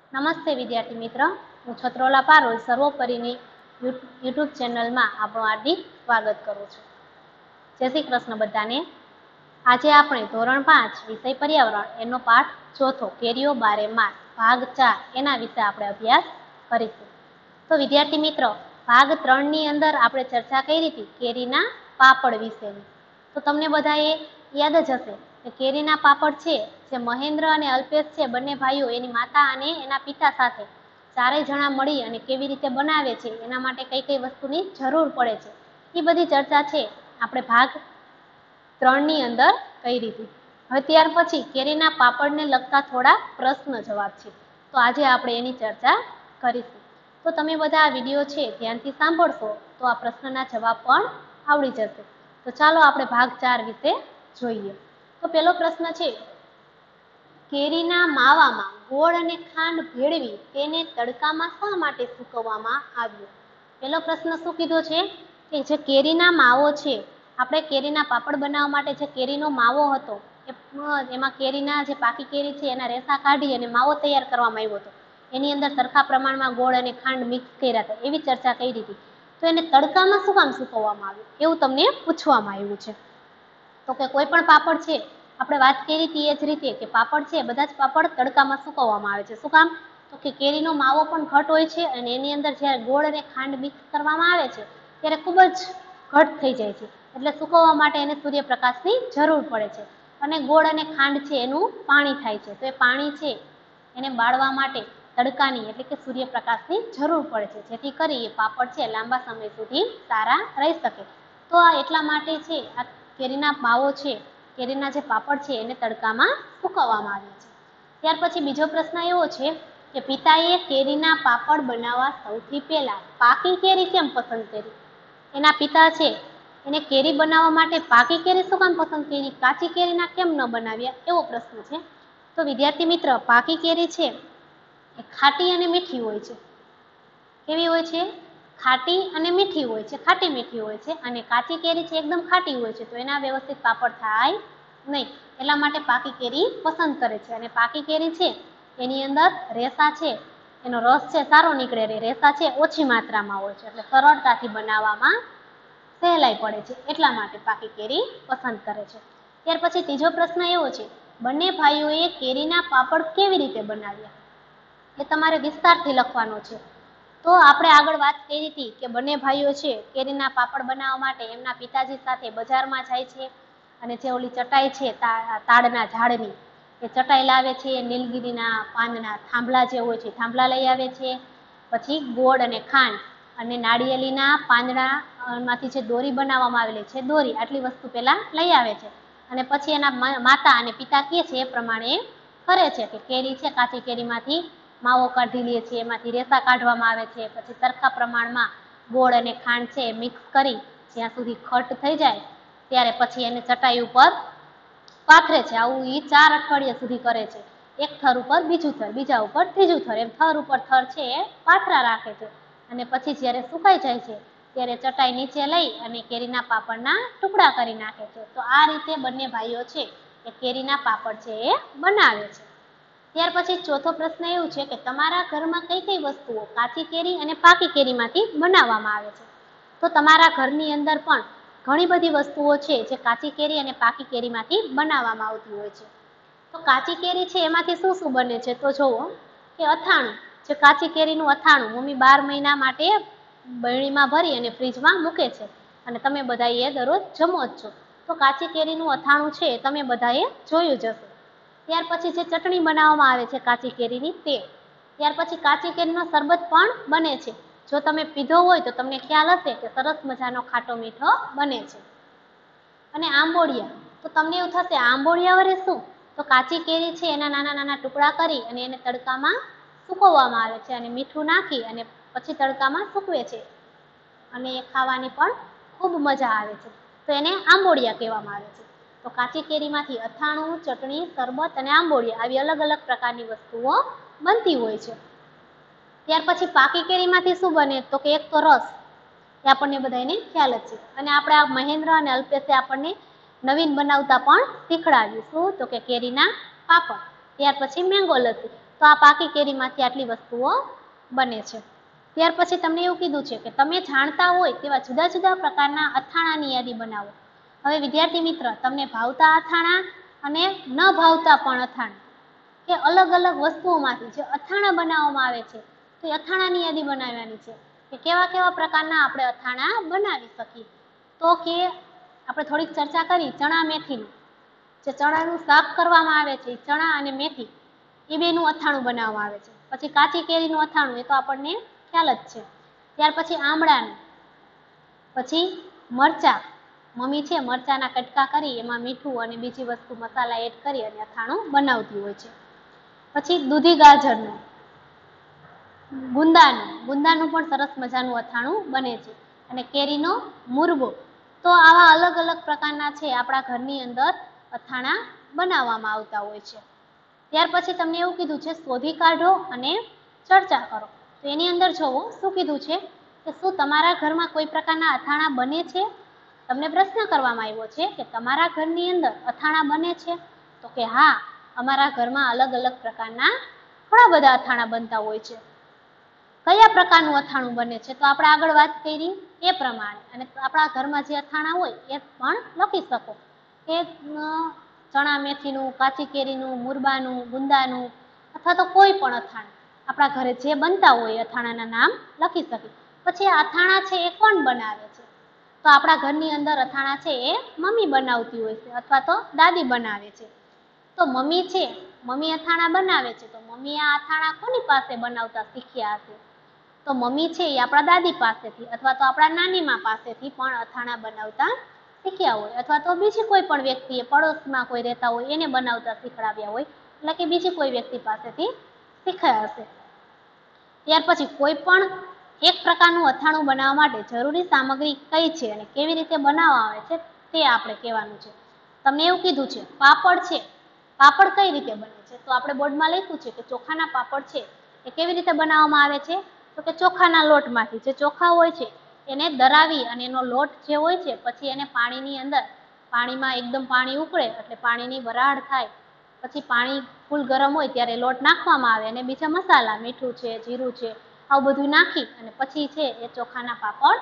નમસ્તે વિદ્યાર્થી મિત્ર, હું છત્રોલા પારોલ સર્વોપરીની યુટ્યુબ ચેનલમાં આપણું હાર્દિક સ્વાગત કરું છું. જય શ્રી કૃષ્ણ બધાને. આજે આપણે ધોરણ 5 વિષય પર્યાવરણ એનો પાઠ ચોથો કેરીઓ બારે માસ ભાગ 4 એના વિશે આપણે અભ્યાસ કરીશું. તો વિદ્યાર્થી મિત્રો, ભાગ 3 ની અંદર આપણે ચર્ચા કરી હતી કેરીના પાપડ વિશેની. તો તમને બધાએ યાદ જ હશે કે કેરીના પાપડ છે જે મહેન્દ્ર અને અલ્પેશ છે, બંને ભાઈઓ એની માતા અને એના પિતા સાથે ચારેય જણા મળી અને કેવી રીતે બનાવે છે, એના માટે કઈ કઈ વસ્તુની જરૂર પડે છે, એ બધી ચર્ચા છે આપણે ભાગ 3 ની અંદર કરી હતી. હવે ત્યાર પછી કેરીના પાપડને લગતા થોડા પ્રશ્ન જવાબ છે, તો આજે આપણે એની ચર્ચા કરીશું. તો તમે બધા આ વિડીયો છે ધ્યાનથી સાંભળશો તો આ પ્રશ્નના જવાબ પણ આવડી જશે. તો ચાલો આપણે ભાગ 4 વિશે જોઈએ. તો પહેલો પ્રશ્ન છે, કેરીના માવામાં ગોળ અને ખાંડ ભેળવી તેને તડકામાં શા માટે સૂકવવામાં આવ્યો? પહેલો પ્રશ્ન શું કીધો છે કે જે કેરીના માવો છે, આપણે કેરીના પાપડ બનાવવા માટે જે કેરીનો માવો હતો એમાં કેરીના જે પાકી કેરી છે એના રેસા કાઢી અને માવો તૈયાર કરવામાં આવ્યો હતો. એની અંદર સરખા પ્રમાણમાં ગોળ અને ખાંડ મિક્સ કર્યા હતા, એવી ચર્ચા કરી હતી. તો એને તડકામાં શું કામ સૂકવવામાં આવ્યું એવું તમને પૂછવામાં આવ્યું છે. તો કે કોઈ પણ પાપડ છે, આપણે વાત કરી હતી એ જ રીતે કે પાપડ છે બધા જ પાપડ તડકામાં સૂકવવામાં આવે છે. શું કામ? તો કે કેરીનો માવો પણ ઘટ હોય છે અને એની અંદર જ્યારે ગોળ અને ખાંડ મિક્સ કરવામાં આવે છે ત્યારે ખૂબ જ ઘટ થઈ જાય છે, એટલે સૂકવવા માટે એને સૂર્યપ્રકાશની જરૂર પડે છે. અને ગોળ અને ખાંડ છે એનું પાણી થાય છે, તો એ પાણી છે એને બાળવા માટે તડકાની એટલે કે સૂર્યપ્રકાશની જરૂર પડે છે, જેથી કરી એ પાપડ છે લાંબા સમય સુધી સારા રહી શકે. તો આ એટલા માટે છે આ કેરીના માવો છે, કેરીના જે પાપડ છે એને તડકામાં સૂકવવામાં આવ્યા છે. ત્યાર પછી બીજો પ્રશ્ન એવો છે કે પિતાએ કેરીના પાપડ બનાવવા સૌથી પહેલા પાકી કેરી કેમ પસંદ કરી? એના પિતા છે એને કેરી બનાવવા માટે પાકી કેરી શું કામ પસંદ કરી, કાચી કેરીના કેમ ન બનાવ્યા, એવો પ્રશ્ન છે. તો વિદ્યાર્થી મિત્ર, પાકી કેરી છે એ ખાટી અને મીઠી હોય છે. કેવી હોય છે? ખાટી અને મીઠી હોય છે, ખાટી મીઠી હોય છે. અને કાચી કેરી છે એકદમ ખાટી હોય છે, તો એના વ્યવસ્થિત પાપડ થાય નહીં, એટલા માટે પાકી કેરી પસંદ કરે છે. અને પાકી કેરી છે એની અંદર રેસા છે એનો રસ છે સારો નીકળે, રેસા છે ઓછી માત્રામાં હોય છે, એટલે સરળતાથી બનાવવામાં સહેલાઈ પડે છે, એટલા માટે પાકી કેરી પસંદ કરે છે. ત્યાર પછી ત્રીજો પ્રશ્ન એવો છે, બંને ભાઈઓએ કેરીના પાપડ કેવી રીતે બનાવ્યા? એ તમારે વિસ્તારથી લખવાનો છે. તો આપણે આગળ વાત કરી હતી કે બંને ભાઈઓ છે કેરીના પાપડ બનાવવા માટે એમના પિતાજી સાથે બજારમાં જાય છે અને જે ઓલી ચટાઈ છે તાડના ઝાડની એ ચટાઈ લાવે છે, નીલગીરીના પાનના થાંભલા જે હોય છે થાંભલા લઈ આવે છે, પછી ગોળ અને ખાંડ અને નાળિયેરીના પાંદડામાંથી જે દોરી બનાવવામાં આવેલી છે દોરી, આટલી વસ્તુ પહેલા લઈ આવે છે. અને પછી એના માતા અને પિતા કહે છે એ પ્રમાણે કરે છે કે કેરી છે કાચી કેરીમાંથી માવો કાઢી લે છે, એમાંથી રેસા કાઢવામાં આવે છે, પછી સરખા પ્રમાણમાં ગોળ અને ખાંડ છે મિક્સ કરી જ્યાં સુધી ખટ થઈ જાય ત્યારે પછી એને ચટાઈ ઉપર પાથરે છે. આવું એ 4 અઠવાડિયા સુધી કરે છે. એક થર ઉપર બીજું થર, બીજા ઉપર ત્રીજું થર, એમ થર ઉપર થર છે એ પાથરા રાખે છે. અને પછી જ્યારે સુકાઈ જાય છે ત્યારે ચટાઈ નીચે લઈ અને કેરીના પાપડના ટુકડા કરી નાખે છે. તો આ રીતે બંને ભાઈઓ છે એ કેરીના પાપડ છે એ બનાવે છે. ત્યાર પછી ચોથો પ્રશ્ન એવું છે કે તમારા ઘરમાં કઈ કઈ વસ્તુઓ કાચી કેરી અને પાકી કેરીમાંથી બનાવવામાં આવે છે? તો તમારા ઘરની અંદર પણ ઘણી બધી વસ્તુઓ છે જે કાચી કેરી અને પાકી કેરીમાંથી બનાવવામાં આવતી હોય છે. તો કાચી કેરી છે એમાંથી શું શું બને છે? તો જુઓ કે અથાણું, જે કાચી કેરીનું અથાણું મમ્મી 12 મહિના માટે બરણીમાં ભરી અને ફ્રીજમાં મૂકે છે અને તમે બધા એ દરરોજ જમો જ છો. તો કાચી કેરીનું અથાણું છે તમે બધાએ જોયું જ હશે. ત્યાર પછી જે ચટણી બનાવવામાં આવે છે કાચી કેરીની તે. ત્યાર પછી કાચી કેરીનો શરબત પણ બને છે. જો તમે પીધો હોય તો તમને ખ્યાલ હશે કે સરસ મજાનો ખાટો મીઠો બને છે. અને આંબોળિયા, તો તમને એવું થશે આંબોળિયા વડે શું? તો કાચી કેરી છે એના નાના નાના ટુકડા કરી અને એને તડકામાં સૂકવવામાં આવે છે અને મીઠું નાખી અને પછી તડકામાં સૂકવે છે અને એ ખાવાની પણ ખૂબ મજા આવે છે. તો એને આંબોળિયા કહેવામાં આવે છે. તો કાચી કેરીમાંથી અથાણું, ચટણી, શરબત અને આંબોળિયા આવી અલગ અલગ પ્રકારની વસ્તુઓ બનતી હોય છે. ત્યાર પછી પાકી કેરીમાંથી શું બને? તો કે એક તો રસ, એ આપણને બધાને ખ્યાલ જ છે. અને આપણે આ મહેન્દ્ર અને અલ્પેશે આપણને નવીન બનાવતા પણ શીખડાવ્યું. શું? તો કે કેરીના પાપડ. ત્યાર પછી મેંગો લસ્સી. તો આ પાકી કેરીમાંથી આટલી વસ્તુઓ બને છે. ત્યાર પછી તમને એવું કીધું છે કે તમે જાણતા હોય તેવા જુદા જુદા પ્રકારના અથાણાની યાદી બનાવો. હવે વિદ્યાર્થી મિત્ર, તમને ભાવતા અથાણા અને ન ભાવતા પણ અથાણા કે અલગ અલગ વસ્તુઓમાંથી જે અથાણા બનાવવામાં આવે છે તો એ અથાણાની યાદી બનાવવાની છે કે કેવા કેવા પ્રકારના આપણે અથાણા બનાવી શકીએ. તો કે આપણે થોડીક ચર્ચા કરી ચણા મેથીની. જે ચણાનું શાક કરવામાં આવે છે, ચણા અને મેથી એ બેનું અથાણું બનાવવામાં આવે છે. પછી કાચી કેરીનું અથાણું, એ તો આપણને ખ્યાલ જ છે. ત્યાર પછી આમળાનું, પછી મરચાં. મમ્મી છે મરચાંના કટકા કરી એમાં મીઠું અને બીજી વસ્તુ મસાલા એડ કરી અને અથાણું બનાવતી હોય છે. પછી દૂધી ગાજરનું, ગુંદાનું પણ સરસ મજાનું અથાણું બને છે. અને કેરીનો મુરબો. તો આવા અલગ અલગ પ્રકારના છે આપણા ઘરની અંદર અથાણા બનાવવામાં આવતા હોય છે. ત્યાર પછી તમને એવું કીધું છે શોધી કાઢો અને ચર્ચા કરો. તો એની અંદર જોવો શું કીધું છે કે શું તમારા ઘરમાં કોઈ પ્રકારના અથાણા બને છે? તમને પ્રશ્ન કરવામાં આવ્યો છે કે તમારા ઘરની અંદર અથાણા બને છે? તો કે હા, અમારા ઘરમાં અલગ અલગ પ્રકારના ઘણા બધા અથાણા બનતા હોય છે. કયા પ્રકારનું અથાણું બને છે? તો આપણે આગળ વાત કરી એ પ્રમાણે, અને આપણા ઘરમાં જે અથાણા હોય એ પણ લખી શકો કે ચણા મેથીનું, કાચી કેરીનું, મુરબાનું, ગુંદાનું, અથવા તો કોઈ પણ અથાણું આપણા ઘરે જે બનતા હોય અથાણાના નામ લખી શકીએ. પછી આ અથાણા છે એ કોણ બનાવે છે? તો આપણા ઘરની અંદર અથાણા છે એ મમ્મી બનાવતી હોય છે અથવા તો દાદી બનાવે છે. તો મમ્મી છે, મમ્મી અથાણા બનાવે છે, તો મમ્મી આ અથાણા કોની પાસે બનાવતા શીખ્યા હશે? તો મમ્મી છે એ આપણા દાદી પાસેથી અથવા તો આપણા નાનીમા પાસેથી પણ અથાણા બનાવતા શીખ્યા હોય, અથવા તો બીજી કોઈ પણ વ્યક્તિએ પડોશમાં કોઈ રહેતા હોય એને બનાવતા શીખડાવ્યા હોય, એટલે કે બીજી કોઈ વ્યક્તિ પાસેથી શીખ્યા હશે. ત્યાર પછી કોઈ પણ એક પ્રકારનું અથાણું બનાવવા માટે જરૂરી સામગ્રી કઈ છે અને કેવી રીતે બનાવવા આવે છે તે આપણે કહેવાનું છે. તમને એવું કીધું છે પાપડ છે. પાપડ કઈ રીતે બને છે? તો આપણે બોર્ડમાં લખ્યું છે કે ચોખાના પાપડ છે એ કેવી રીતે બનાવવામાં આવે છે? તો કે ચોખાના લોટમાંથી, જે ચોખા હોય છે એને દરાવી અને એનો લોટ જે હોય છે પછી એને પાણીની અંદર, પાણીમાં એકદમ પાણી ઉકળે એટલે પાણીની વરાળ થાય પછી પાણી ફૂલ ગરમ હોય ત્યારે લોટ નાખવામાં આવે અને બીજા મસાલા, મીઠું છે, જીરું છે, આવું બધું નાખી અને પછી છે એ ચોખાના પાપડ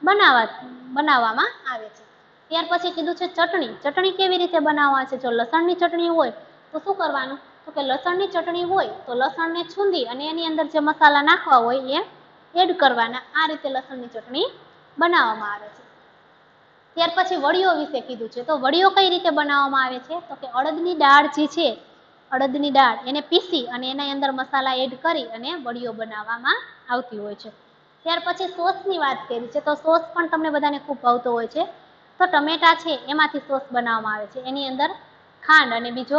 બનાવવામાં આવે છે. ત્યાર પછી કીધું છે ચટણી. ચટણી કેવી રીતે બનાવવા છે? જો લસણની ચટણી હોય તો શું કરવાનું? તો કે લસણની ચટણી હોય તો લસણને છૂંદી અને એની અંદર જે મસાલા નાખવા હોય એ એડ કરવાના. આ રીતે લસણની ચટણી બનાવવામાં આવે છે. ત્યાર પછી વડીઓ વિશે કીધું છે. તો વડીઓ કઈ રીતે બનાવવામાં આવે છે? તો કે અડદની દાળ જે છે, અડદની દાળ એને પીસી અને એના અંદર મસાલા એડ કરી અને વડીઓ બનાવવામાં આવતી હોય છે. ત્યાર પછી સોસની વાત કરી છે. તો સોસ પણ તમને બધાને ખૂબ ભાવતો હોય છે. તો ટમેટા છે એમાંથી સોસ બનાવવામાં આવે છે. એની અંદર ખાંડ અને બીજો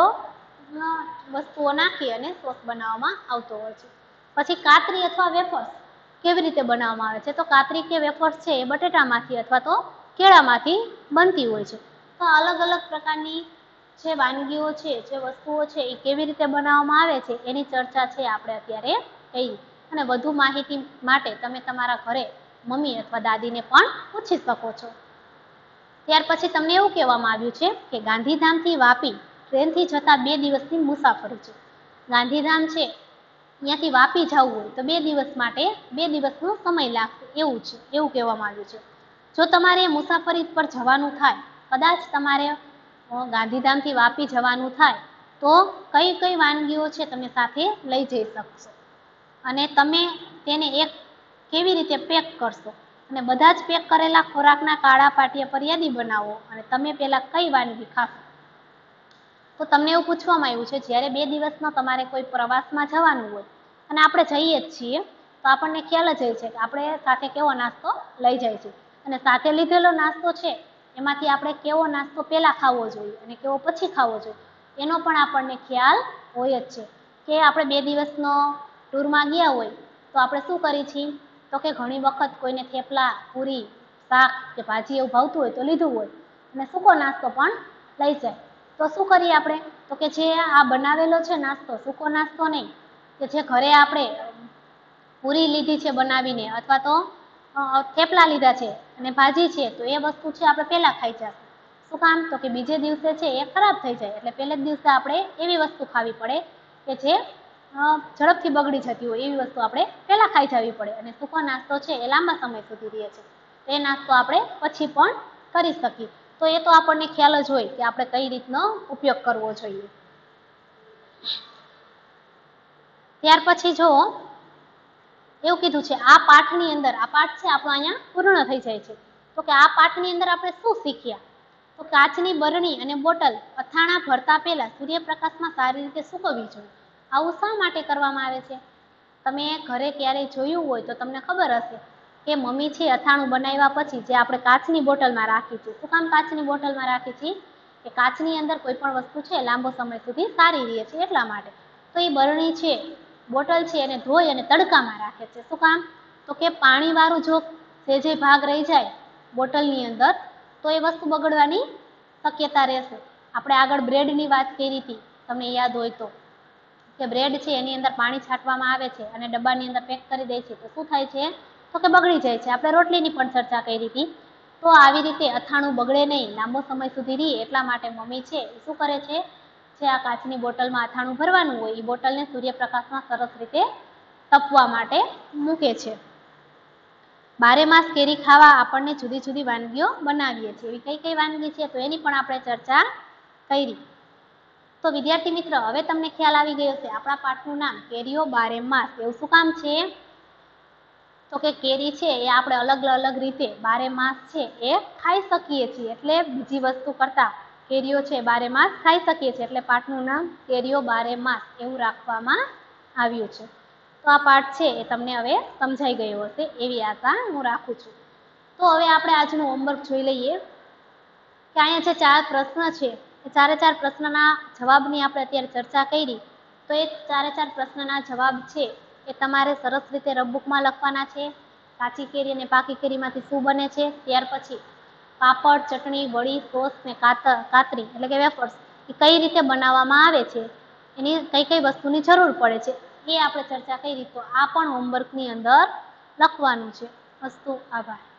વસ્તુઓ નાખી અને સોસ બનાવવામાં આવતો હોય છે. પછી કાતરી અથવા વેફર્સ કેવી રીતે બનાવવામાં આવે છે? તો કાતરી કે વેફર્સ છે એ બટેટામાંથી અથવા તો કેળામાંથી બનતી હોય છે. તો અલગ અલગ પ્રકારની જે વાનગીઓ છે, જે વસ્તુઓ છે એ કેવી રીતે બનાવવામાં આવે છે એની ચર્ચા છે આપણે અત્યારે કરી. અને વધુ માહિતી માટે તમે તમારા ઘરે મમ્મી અથવા દાદીને પણ પૂછી શકો છો. ત્યાર પછી તમને એવું કહેવામાં આવ્યું છે કે ગાંધીધામથી વાપી ટ્રેનથી જતા 2 દિવસની મુસાફરી છે. ગાંધીધામ છે ત્યાંથી વાપી જવું હોય તો 2 દિવસ માટે 2 દિવસનો સમય લાગશે એવું છે, એવું કહેવામાં આવ્યું છે. જો તમારે મુસાફરી પર જવાનું થાય, કદાચ તમારે ગાંધીધામથી વાપી જવાનું થાય તો કઈ કઈ વાનગીઓ છે તમે સાથે લઈ જઈ શકશો અને તમે તેને એક કેવી રીતે પેક કરશો અને બધા જ પેક કરેલા ખોરાકના કાળા પાટિયા પર યાદી બનાવો અને તમે પહેલા કઈ વાનગી ખાશો. તો તમને એવું પૂછવામાં આવ્યું છે જ્યારે 2 દિવસનો તમારે કોઈ પ્રવાસમાં જવાનું હોય અને આપણે જઈએ જ છીએ તો આપણને ખ્યાલ જ હોય છે કે આપણે સાથે કેવો નાસ્તો લઈ જાય છે અને સાથે લીધેલો નાસ્તો છે એમાંથી આપણે કેવો નાસ્તો પહેલા ખાવો જોઈએ અને કેવો પછી ખાવો જોઈએ એનો પણ આપણને ખ્યાલ હોય જ છે. કે આપણે 2 દિવસનો ટૂરમાં ગયા હોય તો આપણે શું કરીએ છીએ? તો કે ઘણી વખત કોઈને થેપલા, પૂરી, શાક કે ભાજી એવું ભાવતું હોય તો લીધું હોય અને સૂકો નાસ્તો પણ લઈ જાય. તો શું કરીએ આપણે? તો કે જે આ બનાવેલો છે નાસ્તો, સૂકો નાસ્તો નહીં, કે જે ઘરે આપણે પૂરી લીધી છે બનાવીને અથવા તો થેપલા લીધા છે અને ભાજી છે તો એ વસ્તુ છે આપણે પહેલા ખાઈ જશે. શું કામ? તો કે બીજે દિવસે છે એ ખરાબ થઈ જાય એટલે પહેલે જ દિવસે આપણે એવી વસ્તુ ખાવી પડે કે જે ઝડપથી બગડી જતી હોય એવી વસ્તુ આપણે પહેલાં ખાઈ જવી પડે, અને સૂકો નાસ્તો છે એ લાંબા સમય સુધી રહે છે. એ નાસ્તો આપણે પછી પણ કરી શકીએ. તો એ તો આપણને ખ્યાલ જ હોય કે આપણે કઈ રીતનો ઉપયોગ કરવો જોઈએ. ત્યાર પછી જો એવું કીધું છે આ પાઠની અંદર, આ પાઠ છે આપણો અહીંયા પૂર્ણ થઈ જાય છે. તો કે આ પાઠની અંદર આપણે શું શીખ્યા? તો કાચની બરણી અને બોટલ અથાણા ભરતા પહેલા સૂર્યપ્રકાશમાં સારી રીતે સૂકવવી જોઈએ. આવું શા માટે કરવામાં આવે છે? તમે ઘરે ક્યારેય જોયું હોય તો તમને ખબર હશે કે મમ્મી છે અથાણું બનાવ્યા પછી જે આપણે કાચની બોટલમાં રાખી છે. શું કામ કાચની બોટલમાં રાખી છે? કે કાચની અંદર કોઈ પણ વસ્તુ છે લાંબો સમય સુધી સારી રહે છે એટલા માટે. તો એ બરણી છે, બોટલ છે, એને ધોઈ અને તડકામાં રાખે છે. શું કામ? તો કે પાણીવાળું જો જે ભાગ રહી જાય બોટલની અંદર તો એ વસ્તુ બગડવાની શક્યતા રહેશે. આપણે આગળ બ્રેડની વાત કરી હતી, તમને યાદ હોય તો, કે બ્રેડ છે એની અંદર પાણી છાંટવામાં આવે છે અને ડબ્બાની અંદર પેક કરી દે છે તો શું થાય છે? તો કે બગડી જાય છે. આપણે રોટલીની પણ ચર્ચા કરી હતી. તો આવી રીતે અથાણું બગડે નહીં, લાંબો સમય સુધી રહે એટલા માટે મમ્મી છે એ શું કરે છે? જે આ કાચની બોટલમાં અથાણું ભરવાનું હોય એ બોટલને સૂર્યપ્રકાશમાં સરસ રીતે તપવા માટે મૂકે છે. બારે માસ કેરી ખાવા આપણને જુદી જુદી વાનગીઓ બનાવીએ છીએ. એવી કઈ કઈ વાનગી છે તો એની પણ આપણે ચર્ચા કરી. તો વિદ્યાર્થી મિત્ર, હવે તમને ખ્યાલ આવી ગયો છે આપણા પાઠનું નામ કેરીઓ બારે માસ. એવું શું કામ છે? તો કે કેરી છે એ આપણે અલગ અલગ રીતે બારે માસ છે એ ખાઈ શકીએ છીએ. એટલે બીજી વસ્તુ કરતા કેરીઓ છે બારે માસ ખાઈ શકીએ છીએ, એટલે પાઠનું નામ કેરીઓ બારે માસ એવું રાખવામાં આવ્યું છે. તો આ પાઠ છે એ તમને હવે સમજાઈ ગયો હશે એવી આશા હું રાખું છું. તો હવે આપણે આજનું હોમવર્ક જોઈ લઈએ કે અહીંયા જે 4 પ્રશ્ન છે એ 4 પ્રશ્નના જવાબની આપણે અત્યારે ચર્ચા કરી. તો એ 4 પ્રશ્નના જવાબ છે એ તમારે સરસ રીતે રફબુકમાં લખવાના છે. કાચી કેરી અને પાકી કેરીમાંથી શું બને છે, ત્યાર પછી પાપડ, ચટણી, વડી, સોસ ને કાતરી એટલે કે વેફર્સ એ કઈ રીતે બનાવવામાં આવે છે, એની કઈ કઈ વસ્તુની જરૂર પડે છે એ આપણે ચર્ચા કરી. તો આ પણ હોમવર્કની અંદર લખવાનું છે. અસ્તુ, આભાર.